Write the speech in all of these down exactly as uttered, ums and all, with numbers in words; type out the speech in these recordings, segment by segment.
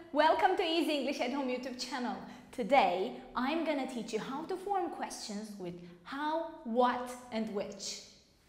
welcome to Easy English at Home YouTube channel. Today, I'm gonna teach you how to form questions with how, what, and which.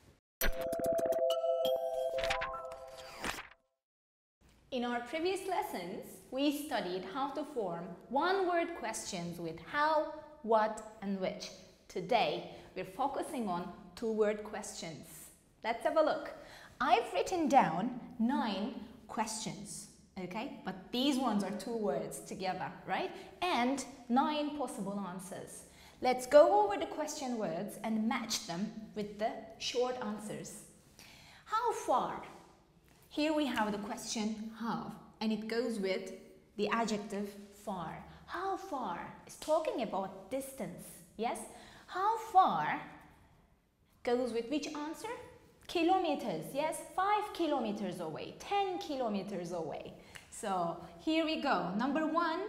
In our previous lessons, we studied how to form one-word questions with how, what, and which. Today, we're focusing on two-word questions. Let's have a look. I've written down nine questions. Okay, but these ones are two words together, right? And nine possible answers. Let's go over the question words and match them with the short answers. How far? Here we have the question how, and it goes with the adjective far. How far is talking about distance, yes? How far goes with which answer? Kilometers, yes? Five kilometers away, ten kilometers away. So here we go. Number one,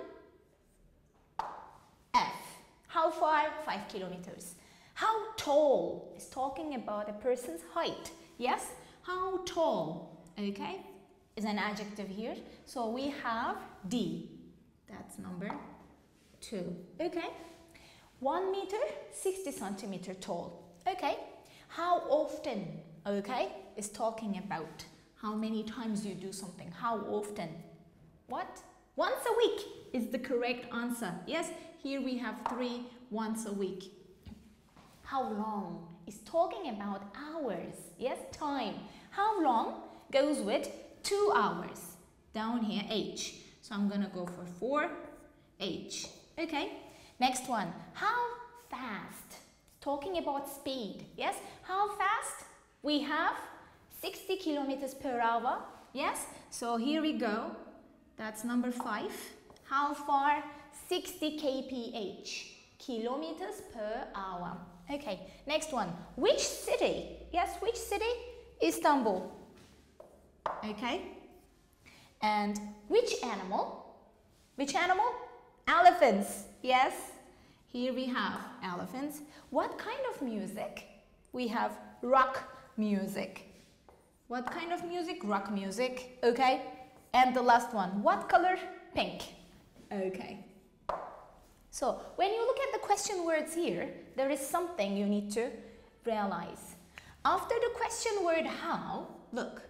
F. How far? Five kilometers. How tall is talking about a person's height. Yes? How tall, okay, is an adjective here. So we have D. That's number two. Okay. One meter, sixty centimeter tall. Okay. How often, okay, is talking about how many times you do something. How often? What? Once a week is the correct answer. Yes, here we have three once a week. How long is talking about hours. Yes, time. How long goes with two hours. Down here, H. So I'm going to go for four, H. Okay, next one. How fast? Talking about speed. Yes, how fast? We have sixty kilometers per hour. Yes, so here we go. That's number five. How far? sixty kph, kilometers per hour. Okay, next one. Which city? Yes, which city? Istanbul. Okay. And which animal? Which animal? Elephants. Yes. Here we have elephants. What kind of music? We have rock music. What kind of music? Rock music. Okay. And the last one, what color? Pink. Okay. So, when you look at the question words here, there is something you need to realize. After the question word how, look,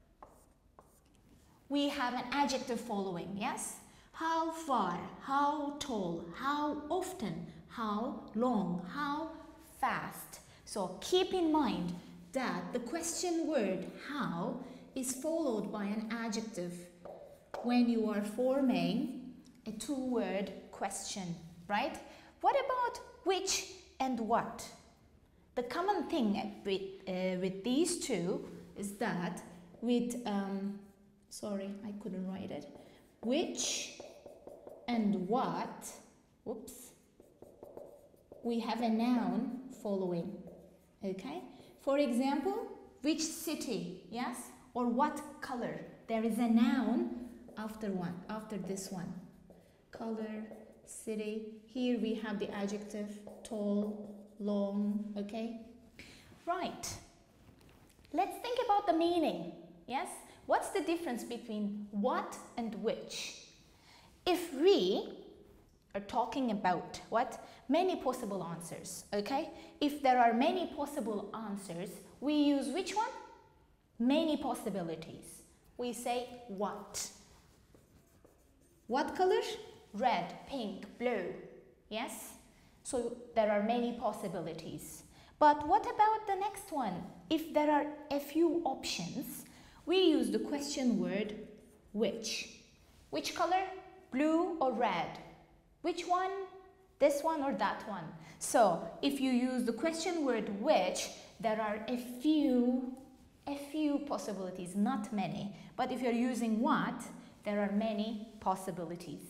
we have an adjective following, yes? How far, how tall, how often, how long, how fast. So, keep in mind that the question word how is followed by an adjective when you are forming a two-word question, right? What about which and what? The common thing with, uh, with these two is that with, um, sorry, I couldn't write it, which and what, whoops, we have a noun following, okay? For example, which city, yes? Or what color? There is a noun after one, after this one. Color, city. Here we have the adjective tall, long, okay? Right. Let's think about the meaning, yes? What's the difference between what and which? If we are talking about what? Many possible answers, okay? If there are many possible answers, we use which one? Many possibilities. We say what? What color? Red, pink, blue. Yes? So there are many possibilities. But what about the next one? If there are a few options, we use the question word which. Which color? Blue or red? Which one? This one or that one? So if you use the question word which, there are a few A few possibilities, not many. But if you're using what, there are many possibilities.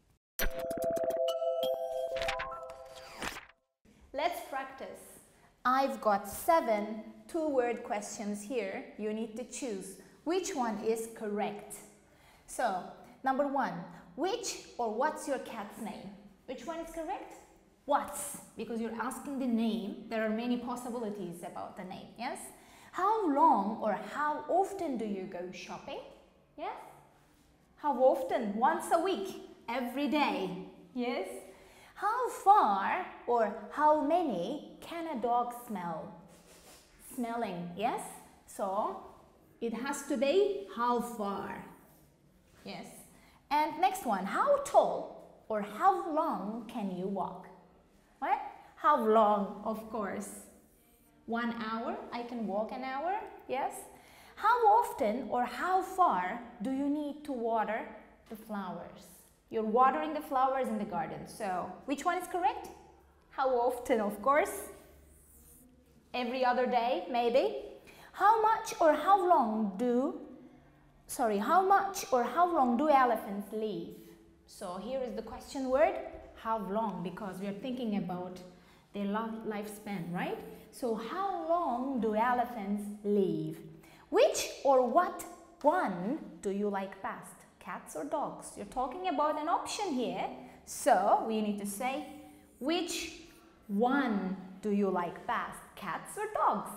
Let's practice. I've got seven two-word questions here. You need to choose which one is correct. So, number one, which or what's your cat's name? Which one is correct? What's, because you're asking the name. There are many possibilities about the name, yes? How long or how often do you go shopping? Yes? How often? Once a week. Every day. Yes? How far or how many can a dog smell? Smelling, yes? So, it has to be how far. Yes. And next one, how tall or how long can you walk? What? How long, of course. One hour, I can walk an hour, yes? How often or how far do you need to water the flowers? You're watering the flowers in the garden, so which one is correct? How often, of course. Every other day, maybe. How much or how long do, sorry, how much or how long do elephants live? So here is the question word, how long, because we are thinking about their lifespan, right? So how long do elephants live? Which or what one do you like best? Cats or dogs? You're talking about an option here. So we need to say, which one do you like best? Cats or dogs?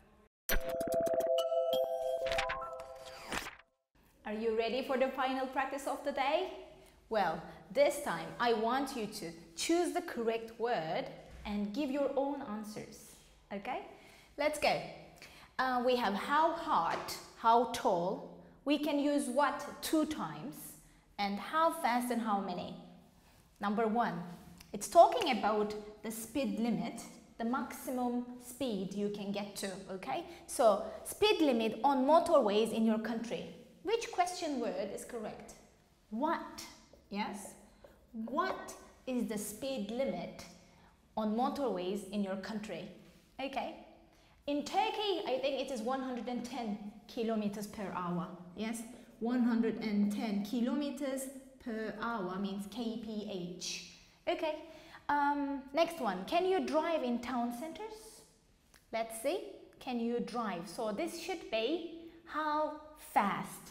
Are you ready for the final practice of the day? Well, this time I want you to choose the correct word and give your own answers. Okay? Let's go. Uh, we have how hot, how tall. We can use what two times, and how fast and how many. Number one, it's talking about the speed limit, the maximum speed you can get to, okay? So, speed limit on motorways in your country. Which question word is correct? What? Yes? What is the speed limit on motorways in your country? Okay. In Turkey, I think it is one hundred ten kilometers per hour. Yes? one hundred ten kilometers per hour means K P H. Okay. Um, next one. Can you drive in town centers? Let's see. Can you drive? So this should be how fast.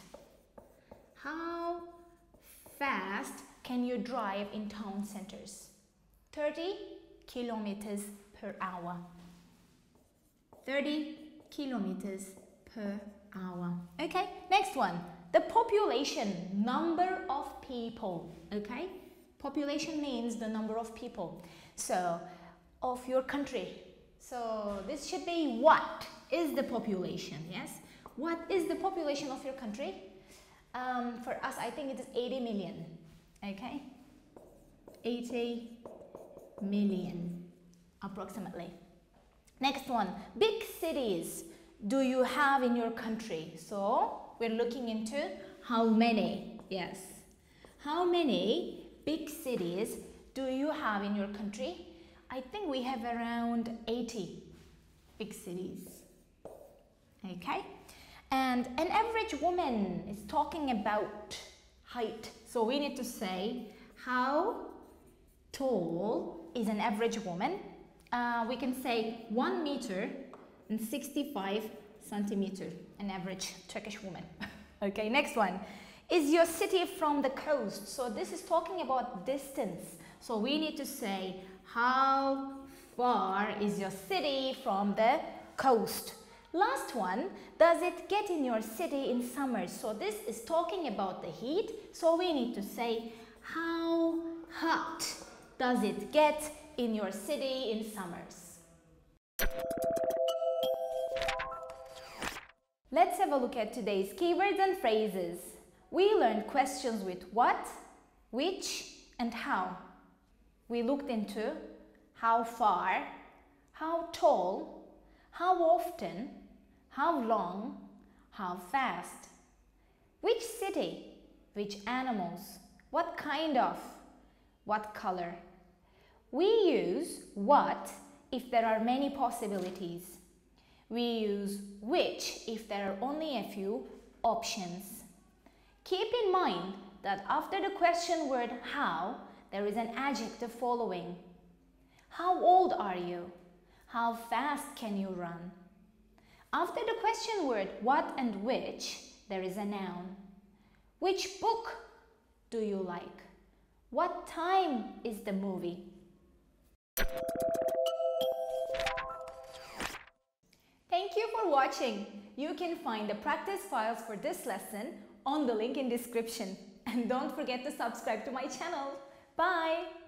How fast can you drive in town centers? thirty kilometers per hour. thirty kilometers per hour. Okay, next one. The population, number of people. Okay, population means the number of people. So, of your country. So, this should be what is the population, yes? What is the population of your country? Um, for us, I think it is eighty million. Okay, eighty million approximately. Next one, big cities do you have in your country? So we're looking into how many, yes. How many big cities do you have in your country? I think we have around eighty big cities. Okay, and an average woman is talking about height. So we need to say, how tall is an average woman? Uh, we can say one meter and sixty-five centimeter, an average Turkish woman. Okay, next one. Is your city from the coast? So this is talking about distance. So we need to say, how far is your city from the coast? Last one, does it get in your city in summer? So this is talking about the heat. So we need to say, how hot does it get in your city in summers? Let's have a look at today's keywords and phrases. We learned questions with what, which, and how. We looked into how far, how tall, how often, how long, how fast. Which city, which animals, what kind of, what color. We use what if there are many possibilities. We use which if there are only a few options. Keep in mind that after the question word how, there is an adjective following. How old are you? How fast can you run? After the question word what and which, there is a noun. Which book do you like? What time is the movie? Thank you for watching. You can find the practice files for this lesson on the link in description. and don't forget to subscribe to my channel. Bye.